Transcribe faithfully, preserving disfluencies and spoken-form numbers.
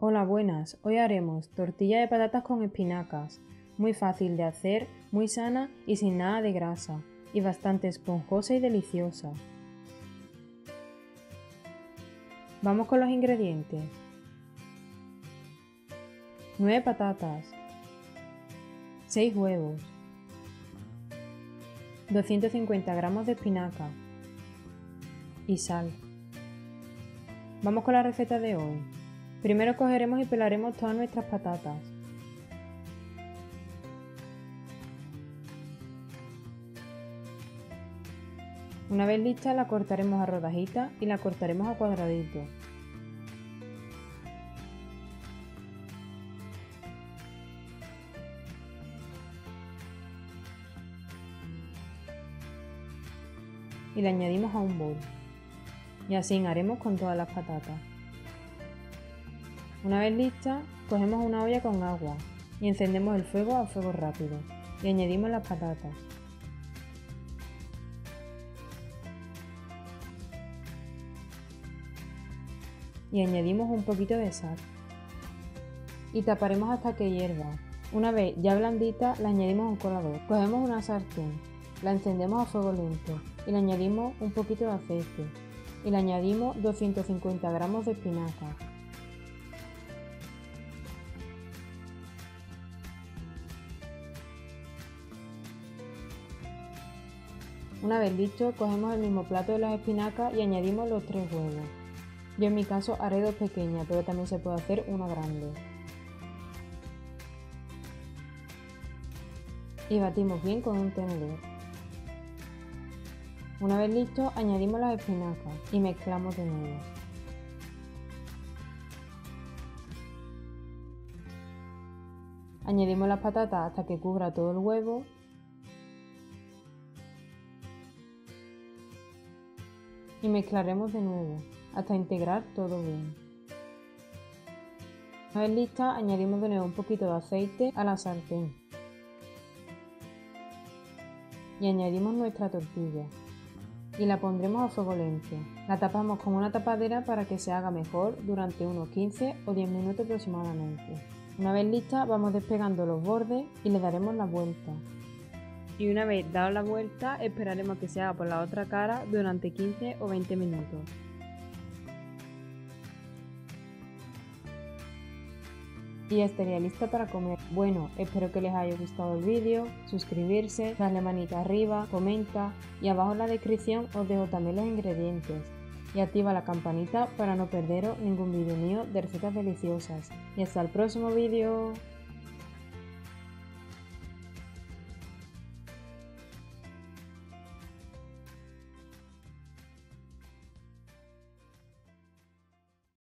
Hola, buenas. Hoy haremos tortilla de patatas con espinacas. Muy fácil de hacer, muy sana y sin nada de grasa. Y bastante esponjosa y deliciosa. Vamos con los ingredientes. nueve patatas. seis huevos. doscientos cincuenta gramos de espinaca. Y sal. Vamos con la receta de hoy. Primero cogeremos y pelaremos todas nuestras patatas. Una vez lista la cortaremos a rodajitas y la cortaremos a cuadraditos. Y la añadimos a un bol. Y así haremos con todas las patatas. Una vez lista, cogemos una olla con agua y encendemos el fuego a fuego rápido y añadimos las patatas. Y añadimos un poquito de sal. Y taparemos hasta que hierva. Una vez ya blandita, la añadimos a un colador. Cogemos una sartén, la encendemos a fuego lento y le añadimos un poquito de aceite. Y le añadimos doscientos cincuenta gramos de espinaca. Una vez listo, cogemos el mismo plato de las espinacas y añadimos los tres huevos. Yo en mi caso haré dos pequeñas, pero también se puede hacer una grande. Y batimos bien con un tenedor. Una vez listo, añadimos las espinacas y mezclamos de nuevo. Añadimos las patatas hasta que cubra todo el huevo. Y mezclaremos de nuevo hasta integrar todo bien. Una vez lista, añadimos de nuevo un poquito de aceite a la sartén. Y añadimos nuestra tortilla. Y la pondremos a fuego lento. La tapamos con una tapadera para que se haga mejor durante unos quince o diez minutos aproximadamente. Una vez lista, vamos despegando los bordes y le daremos la vuelta. Y una vez dado la vuelta, esperaremos a que se haga por la otra cara durante quince o veinte minutos. Y ya estaría lista para comer. Bueno, espero que les haya gustado el vídeo, suscribirse, darle manita arriba, comenta y abajo en la descripción os dejo también los ingredientes. Y activa la campanita para no perderos ningún vídeo mío de recetas deliciosas. Y hasta el próximo vídeo.